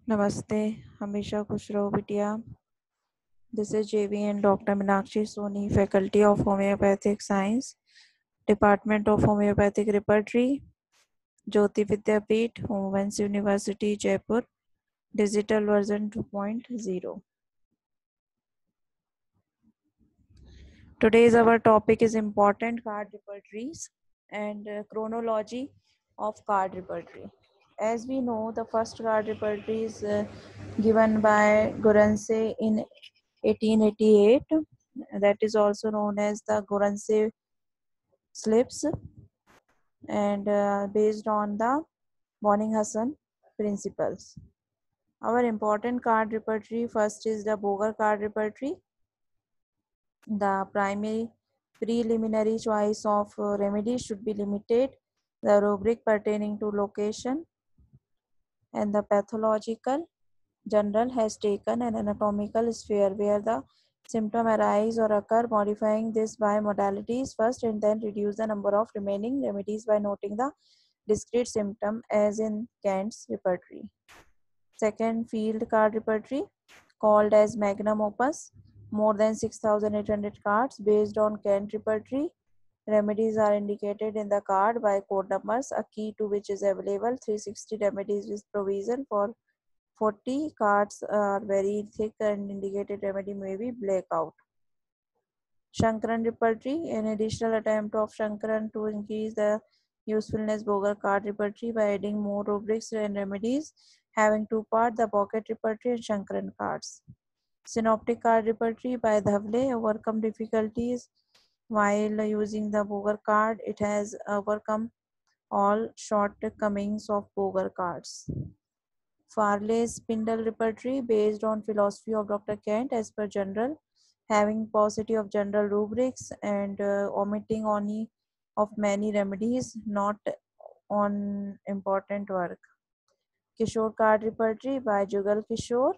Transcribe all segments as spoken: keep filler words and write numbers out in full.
नमस्ते, हमेशा खुश रहो बिटिया। This is J V and Doctor Meenakshi Soni, Faculty of Homeopathic Science, Department of Homeopathic Repertory, Jyoti Vidyapeeth, Women's University, Jaipur, Digital version two point oh. Today's our topic is important card repertories and uh, chronology of card repertory. As we know, the first card repertory is uh, given by Guernsey in eighteen eighty-eight. That is also known as the Guernsey slips, and uh, based on the Bonning-Hassan principles. Our important card repertory first is the Boger card repertory. The primary preliminary choice of uh, remedy should be limited. The rubric pertaining to location and the pathological general has taken an anatomical sphere where the symptom arise or occur, modifying this by modalities first and then reduce the number of remaining remedies by noting the discrete symptom as in Kant's repertory. Second, field card repertory called as magnum opus, more than six thousand eight hundred cards based on Kant repertory. Remedies are indicated in the card by code numbers, a key to which is available. three hundred sixty remedies with provision for forty cards are very thick and indicated remedy may be blackout. Shankaran repertory, an additional attempt of Shankaran to increase the usefulness Boger card repertory by adding more rubrics and remedies, having two parts, the pocket repertory and Shankaran cards. Synoptic card repertory by Dhavle overcome difficulties while using the Boger card. It has overcome all shortcomings of Boger cards. Farley's spindle repertory based on philosophy of Doctor Kent as per general, having paucity of general rubrics and uh, omitting only of many remedies, not on important work. Kishore card repertory by Jugal Kishore,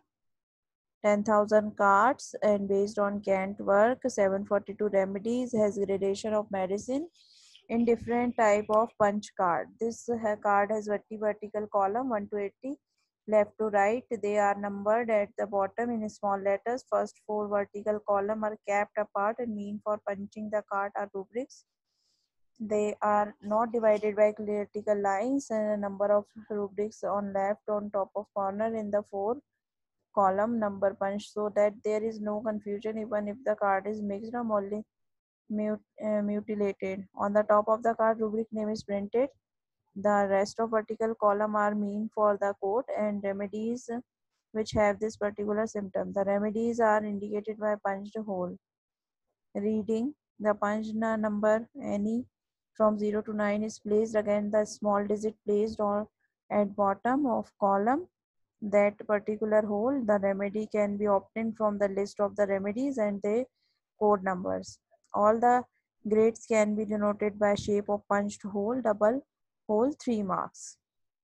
ten thousand cards and based on Kent work, seven hundred forty-two remedies, has gradation of medicine in different type of punch card. This uh, card has verti vertical column one to eighty, left to right. They are numbered at the bottom in small letters. First four vertical column are kept apart and mean for punching the card are rubrics. They are not divided by vertical lines, and a number of rubrics on left on top of corner in the four column number punch, so that there is no confusion even if the card is mixed or only mut uh, mutilated. On the top of the card, rubric name is printed. The rest of vertical column are mean for the code and remedies which have this particular symptom. The remedies are indicated by punched hole. Reading, the punched number any from zero to nine is placed against the small digit placed or at bottom of column that particular hole. The remedy can be obtained from the list of the remedies and the code numbers. All the grades can be denoted by shape of punched hole, double hole three marks,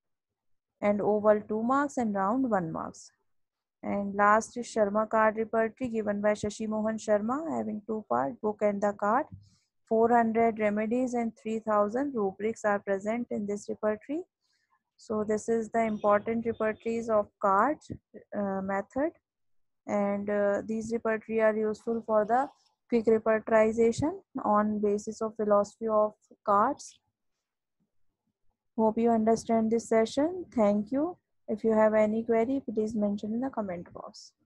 and oval two marks and round one marks. And last is Sharma card repertory given by Shashi Mohan Sharma, having two part, book and the card. four hundred remedies and three thousand rubrics are present in this repertory. So this is the important repertories of cards uh, method, and uh, these repertory are useful for the quick repertorization on basis of philosophy of cards. Hope you understand this session. Thank you. If you have any query, please mention in the comment box.